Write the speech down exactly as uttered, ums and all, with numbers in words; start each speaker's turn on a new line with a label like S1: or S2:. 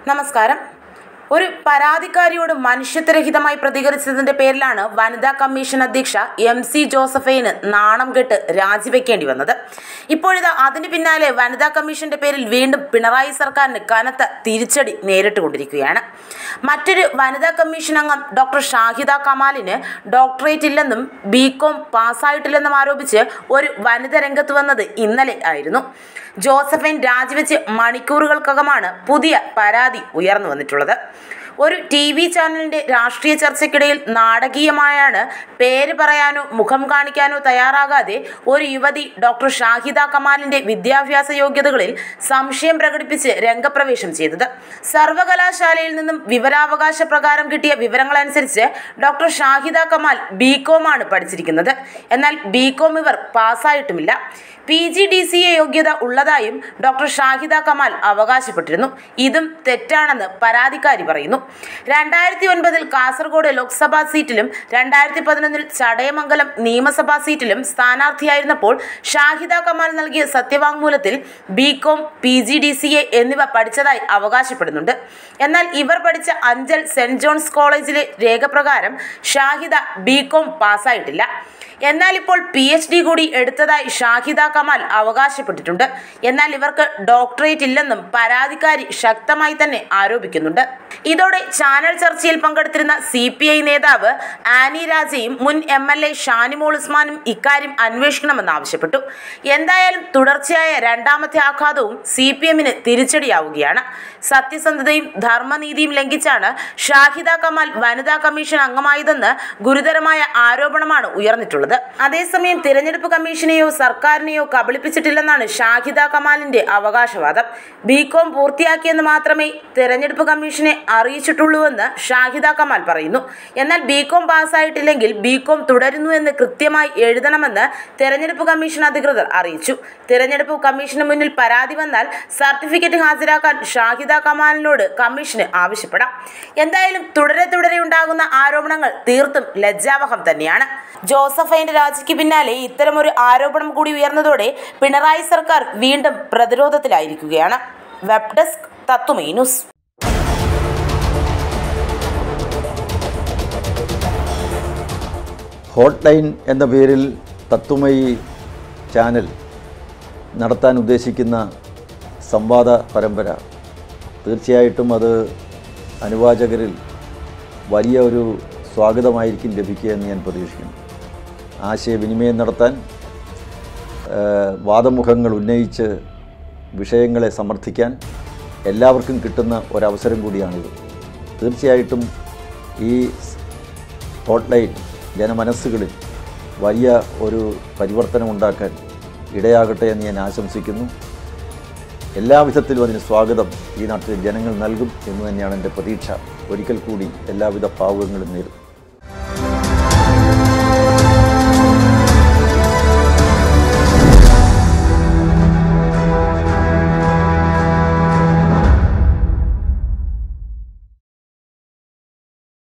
S1: നമസ്കാരം. ഒരു പരാതിക്കാരിയോട് മനുഷ്യത്വരഹിതമായി പ്രതികരിച്ചതിന്റെ പേരിലാണ് വനിതാ കമ്മീഷൻ അധ്യക്ഷ എം സി ജോസഫൈന് നാണം കെട്ട് രാജിവെക്കേണ്ടി വന്നത്. ഇപ്പോഴിതാ അതിന് പിന്നാലെ വനിതാ കമ്മീഷന്റെ പേരിൽ വീണ്ടും പിണറായി സർക്കാരിന് കനത്ത തിരിച്ചടി നേരിട്ടുകൊണ്ടിരിക്കുകയാണ്. മറ്റൊരു വനിതാ കമ്മീഷൻ അംഗം ഡോക്ടർ ഷാഹിദ കമാലിന് ഡോക്ടറേറ്റ് ഇല്ലെന്നും ബികോം പാസ്സായിട്ടില്ലെന്നും ആരോപിച്ച് ഒരു വനിത രംഗത്ത് വന്നത് ഇന്നലെ ആയിരുന്നു. ജോസഫൈൻ രാജിവെച്ച് മണിക്കൂറുകൾക്കകമാണ് പുതിയ പരാതി ഉയർന്നു വന്നിട്ടുള്ളത്. ഒരു ടി വി ചാനലിൻ്റെ രാഷ്ട്രീയ ചർച്ചയ്ക്കിടയിൽ നാടകീയമായാണ് പേര് പറയാനോ മുഖം കാണിക്കാനോ തയ്യാറാകാതെ ഒരു യുവതി ഡോക്ടർ ഷാഹിദ കമാലിൻ്റെ വിദ്യാഭ്യാസ യോഗ്യതകളിൽ സംശയം പ്രകടിപ്പിച്ച് രംഗപ്രവേശം ചെയ്തത്. സർവകലാശാലയിൽ നിന്നും വിവരാവകാശ പ്രകാരം കിട്ടിയ വിവരങ്ങളനുസരിച്ച് ഡോക്ടർ ഷാഹിദ കമാൽ ബികോമാണ് പഠിച്ചിരിക്കുന്നത്. എന്നാൽ ബികോം ഇവർ പാസ്സായിട്ടുമില്ല. P G D C A യോഗ്യത ഉള്ളതായും ഡോക്ടർ ഷാഹിദ കമാൽ അവകാശപ്പെട്ടിരുന്നു. ഇതും തെറ്റാണെന്ന് പരാതിക്കാരി പറയുന്നു. രണ്ടായിരത്തി ഒൻപതിൽ കാസർഗോഡ് ലോക്സഭാ സീറ്റിലും രണ്ടായിരത്തി പതിനൊന്നിൽ ചടയമംഗലം നിയമസഭാ സീറ്റിലും സ്ഥാനാർത്ഥിയായിരുന്നപ്പോൾ ഷാഹിദ കമാൽ നൽകിയ സത്യവാങ്മൂലത്തിൽ B Com P G D C A എന്നിവ പഠിച്ചതായി അവകാശപ്പെടുന്നുണ്ട്. എന്നാൽ ഇവർ പഠിച്ച അഞ്ചൽ സെന്റ് ജോൺസ് കോളേജിലെ രേഖപ്രകാരം ഷാഹിദ ബികോം പാസ്സായിട്ടില്ല. എന്നാൽ ഇപ്പോൾ പി എച്ച് ഡി കൂടി എടുത്തതായി ഷാഹിദ കമാൽ അവകാശപ്പെട്ടിട്ടുണ്ട്. എന്നാൽ ഇവർക്ക് ഡോക്ടറേറ്റ് ഇല്ലെന്നും പരാതിക്കാരി ശക്തമായി തന്നെ ആരോപിക്കുന്നുണ്ട്. ഇതോടെ ചാനൽ ചർച്ചയിൽ പങ്കെടുത്തിരുന്ന സി പി ഐ നേതാവ് ആനി രാജയും മുൻ എം എൽ എ ഷാനിമോൾ ഉസ്മാനും ഇക്കാര്യം അന്വേഷിക്കണമെന്ന് ആവശ്യപ്പെട്ടു. എന്തായാലും തുടർച്ചയായ രണ്ടാമത്തെ ആഘാതവും സി പി എമ്മിന് തിരിച്ചടിയാവുകയാണ്. സത്യസന്ധതയും ധർമ്മനീതിയും ലംഘിച്ചാണ് ഷാഹിദ കമാൽ വനിതാ കമ്മീഷൻ അംഗമായതെന്ന് ഗുരുതരമായ ആരോപണമാണ് ഉയർന്നിട്ടുള്ളത്. അതേസമയം തിരഞ്ഞെടുപ്പ് കമ്മീഷനെയോ സർക്കാരിനെയോ കബളിപ്പിച്ചിട്ടില്ലെന്നാണ് ഷാഹിദ കമാലിന്റെ അവകാശവാദം. ബികോം പൂർത്തിയാക്കിയെന്ന് മാത്രമേ തിരഞ്ഞെടുപ്പ് കമ്മീഷനെ അറിയിച്ചിട്ടുള്ളൂവെന്ന് ഷാഹിദ കമാൽ പറയുന്നു. എന്നാൽ ബികോം പാസ്സായിട്ടില്ലെങ്കിൽ ബികോം തുടരുന്നു എന്ന് കൃത്യമായി എഴുതണമെന്ന് തിരഞ്ഞെടുപ്പ് കമ്മീഷൻ അധികൃതർ അറിയിച്ചു. തിരഞ്ഞെടുപ്പ് കമ്മീഷന് മുന്നിൽ പരാതി വന്നാൽ സർട്ടിഫിക്കറ്റ് ഹാജരാക്കാൻ ഷാഹിദ കമാലിനോട് കമ്മീഷന് ആവശ്യപ്പെടാം. എന്തായാലും തുടരെ തുടരെ ഉണ്ടാകുന്ന ആരോപണങ്ങൾ തീർത്തും ലജ്ജാവഹം തന്നെയാണ്. ജോസഫൈന്റെ രാജിക്ക് പിന്നാലെ ഇത്തരമൊരു ആരോപണം കൂടി ഉയർന്നതോടെ പിണറായി സർക്കാർ വീണ്ടും പ്രതിരോധത്തിലായിരിക്കുകയാണ്. Web desk Thathumai news.
S2: Hot line എന്ന പേരിൽ തത്തുമയി ചാനൽ നടത്താൻ ഉദ്ദേശിക്കുന്ന സംവാദ പരമ്പര തീർച്ചയായിട്ടും അത് അനുവാചകരിൽ വലിയ ഒരു സ്വാഗതമായിരിക്കും ലഭിക്കുക എന്ന് ഞാൻ പ്രതീക്ഷിക്കുന്നു. ആശയവിനിമയം നടത്താൻ, വാദമുഖങ്ങൾ ഉന്നയിച്ച് വിഷയങ്ങളെ സമർത്ഥിക്കാൻ എല്ലാവർക്കും കിട്ടുന്ന ഒരവസരം കൂടിയാണിത്. തീർച്ചയായിട്ടും ഈ ഹോട്ട് ലൈൻ ജനമനസ്സുകളിൽ വലിയ ഒരു പരിവർത്തനം ഉണ്ടാക്കാൻ ഇടയാകട്ടെ എന്ന് ഞാൻ ആശംസിക്കുന്നു. എല്ലാവിധത്തിലും അതിന് സ്വാഗതം ഈ നാട്ടിലെ ജനങ്ങൾ നൽകും എന്ന് തന്നെയാണ് എൻ്റെ പ്രതീക്ഷ. ഒരിക്കൽ കൂടി എല്ലാവിധ ഭാവുകങ്ങളും നേരും.